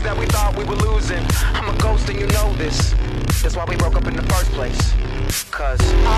that we thought we were losing. I'm a ghost and you know this. That's why we broke up in the first place. Cause